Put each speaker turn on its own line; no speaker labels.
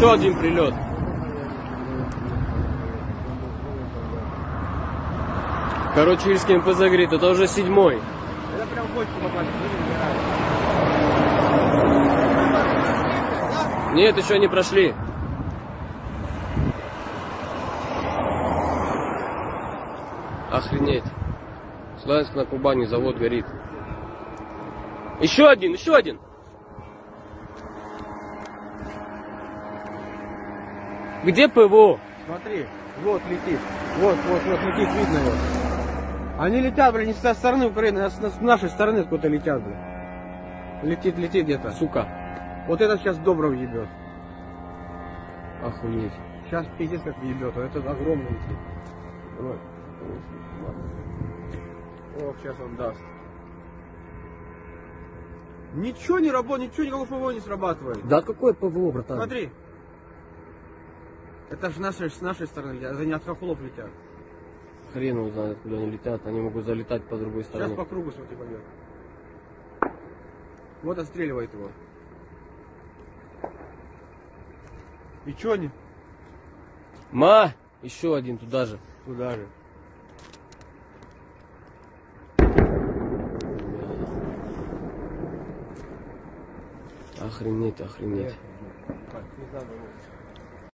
Еще один прилет. Короче, Ильский МПЗ говорит, это уже 7-й.
Это прям в бочку попали.
Нет, еще не прошли. Охренеть. Славянск на Кубани, завод горит. Еще один, еще один. Где ПВО?
Смотри, вот летит. Вот летит, видно его. Они летят, блин, не со стороны Украины, а с нашей стороны откуда летят, блин. Летит где-то.
Сука.
Вот это сейчас Добров ебет.
Охуеть.
Сейчас пиздец как ебет, а это огромный летит. Вот. О, сейчас он даст. Ничего не работает, ничего никакого ПВО не срабатывает.
Да какое ПВО, братан?
Смотри. Это же с нашей стороны летят, это не от хохлов летят.
Хрен его знает, куда они летят, они могут залетать по другой стороне.
Сейчас по кругу, смотри, пойдет. Вот отстреливает его. И чё они?
Ма! Еще один туда же.
Туда же.
Охренеть, охренеть.
Так, не знаю,